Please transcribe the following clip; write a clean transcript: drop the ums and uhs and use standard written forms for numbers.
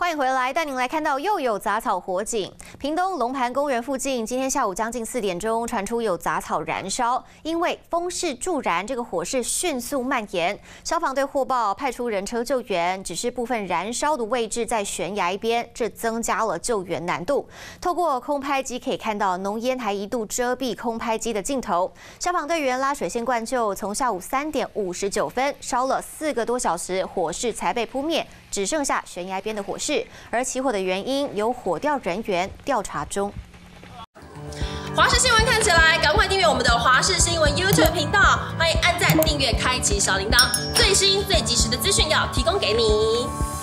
欢迎回来，带您来看到又有杂草火警。屏东龙盘公园附近，今天下午将近4点钟传出有杂草燃烧，因为风势助燃，这个火势迅速蔓延。消防队获报派出人车救援，只是部分燃烧的位置在悬崖边，这增加了救援难度。透过空拍机可以看到浓烟还一度遮蔽空拍机的镜头。消防队员拉水线灌救，从下午3点59分烧了4个多小时，火势才被扑灭。 只剩下悬崖边的火势，而起火的原因由火调人员调查中。 华视新闻看起来，赶快订阅我们的华视新闻 YouTube 频道，欢迎按赞、订阅、开启小铃铛，最新最及时的资讯要提供给你。